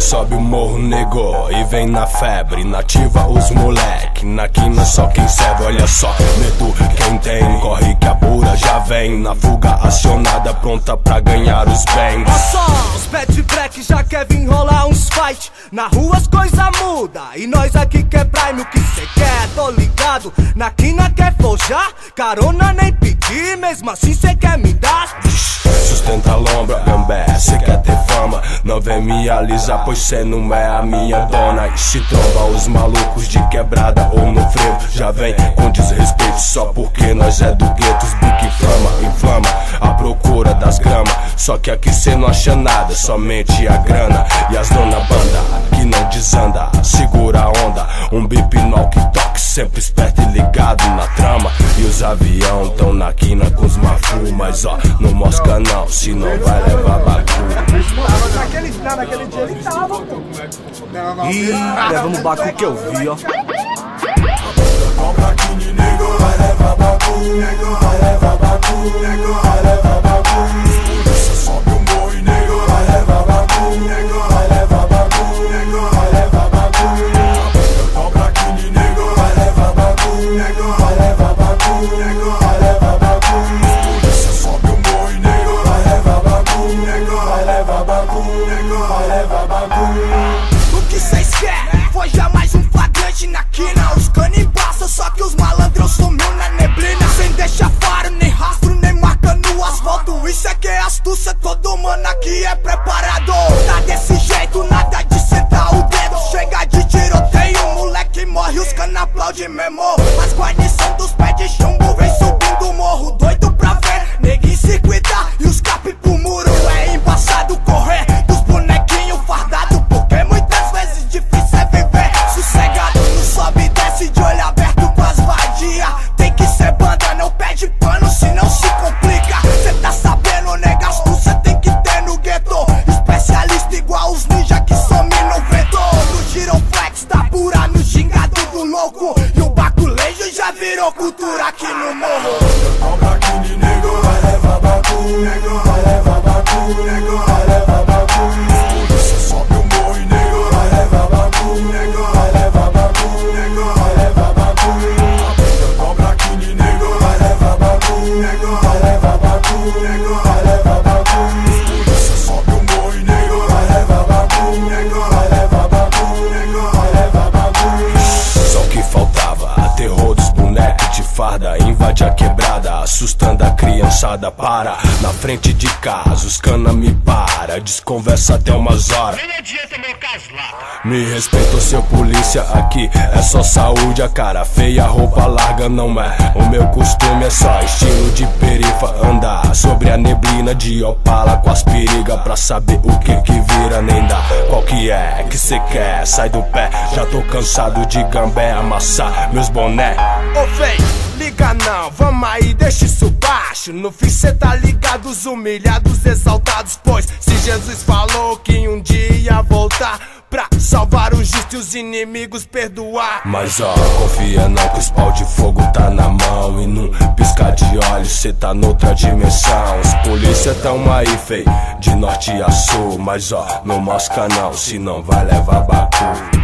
sobe o morro, nego, e vem na febre. Nativa os moleque, na quina só quem serve. Olha só, medo quem tem, corre que a bura já vem. Na fuga acionada, pronta pra ganhar os bens. Olha só, os pet black já quer vir rolar uns fight. Na rua as coisa muda, e nós aqui quer prime. O que cê quer, tô ligado. Na quina quer forjar, carona nem pedir. Mesmo assim cê quer me dar. Sustenta a lombra, gambé, cê quer ter fama. Não vem me alisar, pois cê não é a minha dona. E se tromba os malucos de quebrada ou no frevo, já vem com desrespeito só porque nós é do gueto. Os bico inflama a procura das gramas. Só que aqui cê não acha nada, somente a grana. E as dona banda, que não desanda, segura a onda. Um bip no walkie-talkie, sempre esperto e ligado na trama. E os avião tão na quina com os mafu. Mas ó, não mosca não, senão vai levar bagulho. Naquele dia ele tava, pô. Ih, levamos o bacu que eu vi, ó. Compra aqui de nego, vai levar bagulho, vai levar bagulho, vai levar bagulho. Polícia sobe o morro e nego, vai levar bagulho, vai levar bagulho, vai levar bagulho. Compra aqui de nego, vai levar bagulho, vai levar bagulho, vai levar bagulho. Polícia sobe o morro e nego, vai levar bagulho, vai levar bagulho, vai levar bagulho. O que cês quer? Foi já mais um flagrante na quina. Os cana embaça, só que os malandros sumiu na neblina. Sem deixar faro, nem rastro, nem marca no asfalto. Isso é que é astúcia, todo mano aqui é preparado. Tá desse jeito, nada de sentar o dedo. Chega de tiroteio, moleque morre, os cana aplaude mesmo. As guarnição dos pés de chumbo vem subindo o morro, doido pra ver neguinho se cuidar e os cap pro muro. É embaçado correr dos bonequinhos fardados, porque muitas vezes difícil é viver sossegado. Não sobe e desce de olho aberto com as vadia. Tem que ser banda, não pede pano, senão se complica. Cê tá sabendo, nega, astúcia tem que ter no gueto. Especialista igual os ninja que some no vento. No giroflex, tá pura no gingado do louco. E o baculejo já virou cultura aqui no morro. Compra aqui de nego, vai levar bagulho, vai levar bagulho, vai levar bagulho. Polícia sobe o morro e nego, vai levar bagulho, vai levar bagulho, vai levar bagulho. Compra aqui de nego, vai levar bagulho, vai levar bagulho, vai levar bagulho. Polícia sobe o morro e nego, vai levar bagulho, vai levar bagulho, vai levar bagulho. Só o que faltava, terror dos bonecos de farda. Invade a quebrada, assustando a criançada. Para, na frente de casa, os cana me para. Desconversa até umas horas. Me respeita, seu polícia, aqui é só saúde. A cara feia, roupa larga não é o meu costume. É só estilo de perifa, andar sobre a neblina de Opala com as periga. Pra saber o que vira, nem dá. Qual que é que cê quer? Sai do pé, já tô cansado de gambé amassar meus boné. Ô véi, liga não, vamos aí, deixa isso baixo. No fim cê tá ligado, os humilhados, exaltados. Pois se Jesus falou que um dia ia voltar pra salvar o justo e os inimigos perdoar. Mas ó, confia não que os pau de fogo tá na mão. E num piscar de olhos cê tá noutra dimensão. Os polícia tão aí, fei, de norte a sul. Mas ó, não mosca não, senão vai levar bagulho.